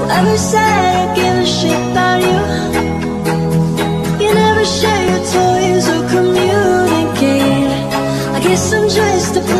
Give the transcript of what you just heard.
Ever said I give a shit about you? You never share your toys or communicate. I guess I'm just a